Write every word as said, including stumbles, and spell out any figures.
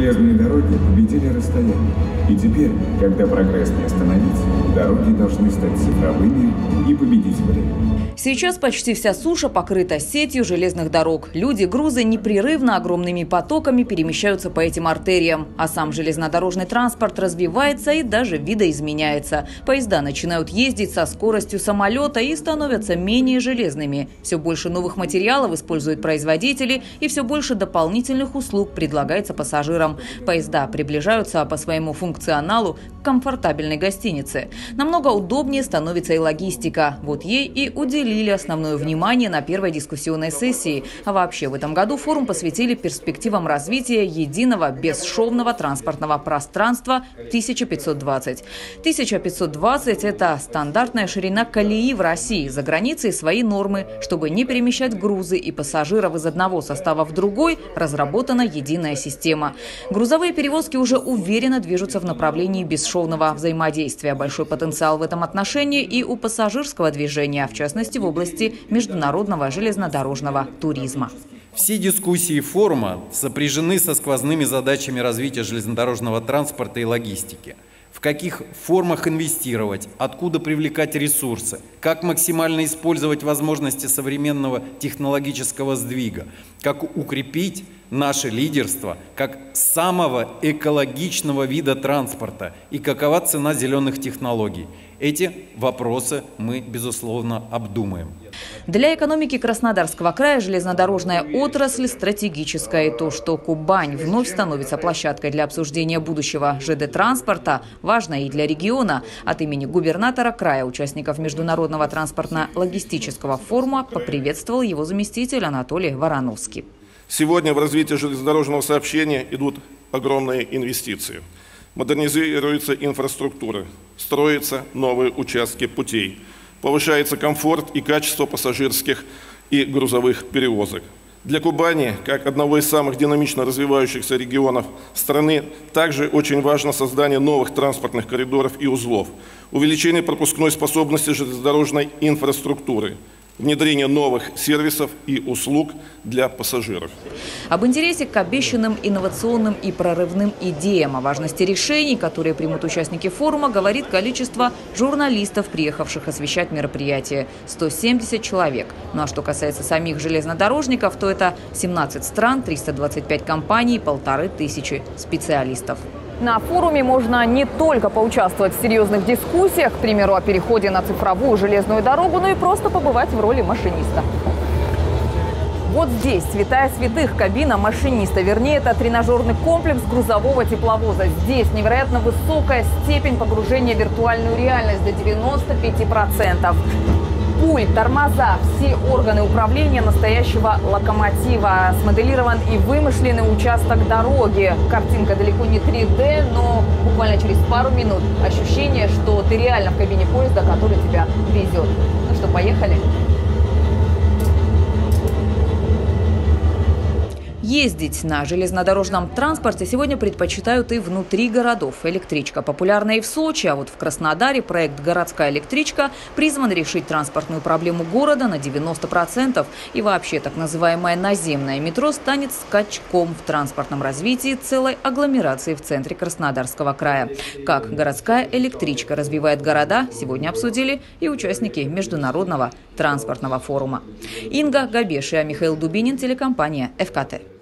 Железные дороги победили расстояние. И теперь, когда прогресс не остановить, дороги должны стать цифровыми и победить время. Сейчас почти вся суша покрыта сетью железных дорог. Люди, грузы непрерывно огромными потоками перемещаются по этим артериям. А сам железнодорожный транспорт развивается и даже видоизменяется. Поезда начинают ездить со скоростью самолета и становятся менее железными. Все больше новых материалов используют производители и все больше дополнительных услуг предлагается пассажирам. Поезда приближаются по своему функционалу к комфортабельной гостинице. Намного удобнее становится и логистика. Вот ей и уделили основное внимание на первой дискуссионной сессии. А вообще в этом году форум посвятили перспективам развития единого бесшовного транспортного пространства тысяча пятьсот двадцать. тысяча пятьсот двадцать – это стандартная ширина колеи в России. За границей свои нормы. Чтобы не перемещать грузы и пассажиров из одного состава в другой, разработана единая система. Грузовые перевозки уже уверенно движутся в направлении бесшовного взаимодействия. Большой потенциал в этом отношении и у пассажирского движения, в частности в области международного железнодорожного туризма. Все дискуссии форума сопряжены со сквозными задачами развития железнодорожного транспорта и логистики. В каких формах инвестировать, откуда привлекать ресурсы, как максимально использовать возможности современного технологического сдвига, как укрепить наше лидерство как самого экологичного вида транспорта и какова цена зеленых технологий. Эти вопросы мы, безусловно, обдумаем. Для экономики Краснодарского края железнодорожная отрасль стратегическая. И то, что Кубань вновь становится площадкой для обсуждения будущего ЖД-транспорта, важно и для региона. От имени губернатора края, участников международного транспортно-логистического форума, поприветствовал его заместитель Анатолий Вороновский. Сегодня в развитие железнодорожного сообщения идут огромные инвестиции. Модернизируется инфраструктура, строятся новые участки путей, повышается комфорт и качество пассажирских и грузовых перевозок. Для Кубани, как одного из самых динамично развивающихся регионов страны, также очень важно создание новых транспортных коридоров и узлов, увеличение пропускной способности железнодорожной инфраструктуры, внедрение новых сервисов и услуг для пассажиров. Об интересе к обещанным инновационным и прорывным идеям, о важности решений, которые примут участники форума, говорит количество журналистов, приехавших освещать мероприятие – сто семьдесят человек. Ну а что касается самих железнодорожников, то это семнадцать стран, триста двадцать пять компаний, полторы тысячи специалистов. На форуме можно не только поучаствовать в серьезных дискуссиях, к примеру, о переходе на цифровую железную дорогу, но и просто побывать в роли машиниста. Вот здесь святая святых, кабина машиниста. Вернее, это тренажерный комплекс грузового тепловоза. Здесь невероятно высокая степень погружения в виртуальную реальность до девяноста пяти процентов. Пульт, тормоза, все органы управления настоящего локомотива. Смоделирован и вымышленный участок дороги. Картинка далеко не три дэ, но буквально через пару минут ощущение, что ты реально в кабине поезда, который тебя везет. Ну что, поехали? Ездить на железнодорожном транспорте сегодня предпочитают и внутри городов. Электричка популярна и в Сочи, а вот в Краснодаре проект «Городская электричка» призван решить транспортную проблему города на девяносто процентов. И вообще так называемое наземное метро станет скачком в транспортном развитии целой агломерации в центре Краснодарского края. Как городская электричка развивает города, сегодня обсудили и участники международного транспортного форума. Инга Габешия, Михаил Дубинин, телекомпания эф ка тэ.